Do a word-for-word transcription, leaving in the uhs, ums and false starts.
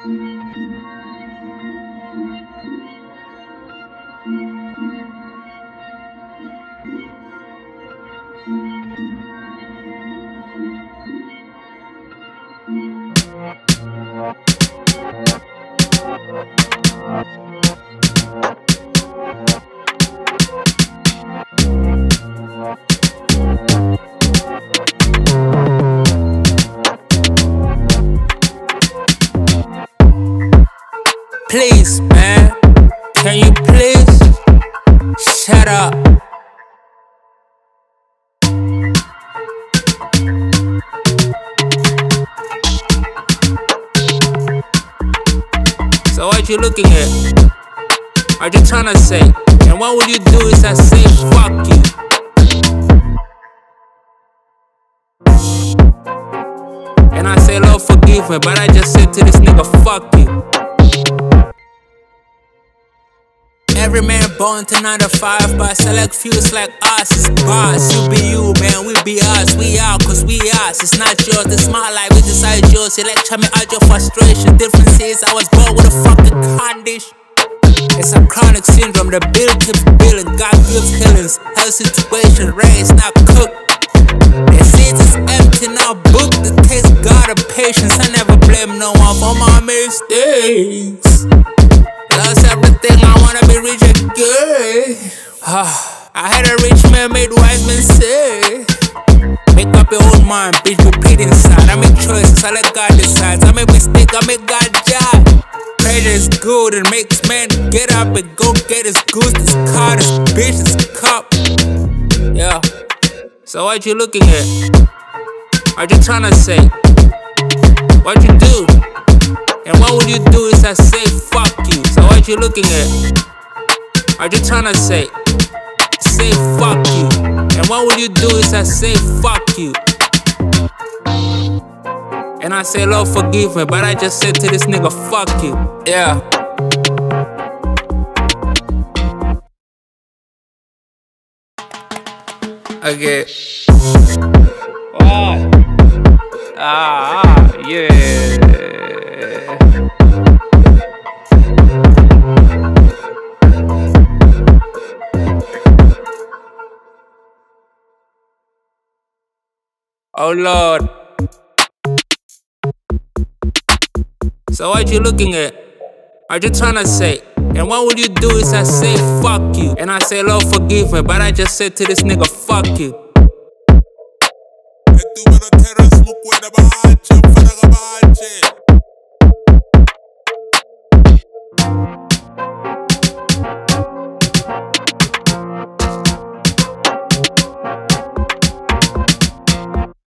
Please, man, can you please shut up? So what you looking at? Are you trying to say? And what would you do is I say fuck you? And I say Lord forgive me, but I just said to this nigga fuck you. Every man born to nine to five, but select fews like us. It's boss, you be you, man, we be us. We out, cause we us. It's not yours, it's my life, we decide yours. Electra me out your frustration. Difference is I was born with a fucking condition. It's a chronic syndrome, the bill keeps billing. God gives healings, health situation, raised, not cooked. They say it's empty, now booked. It takes God of patience, I never blame no one for my mistakes. Lost everything, I wanna be rich again. I had a rich man made wise men say, make up your own mind, bitch, repeat inside. I make choices, I let God decide. I make mistakes, I make God judge. Pressure is good, it makes men get up and go get his goose. This car, this bitch, this cup. Yeah. So what you looking at? Are you trying to say? What you do? And what would you do is I say fuck you? So what you looking at? Are you trying to say? Say fuck you. And what would you do is I say fuck you? And I say Lord forgive me, but I just said to this nigga fuck you. Yeah. Okay. What? Ah, yeah. Oh Lord. So what you looking at? Are you trying to say? And what would you do is I say fuck you? And I say Lord forgive me, but I just said to this nigga fuck you.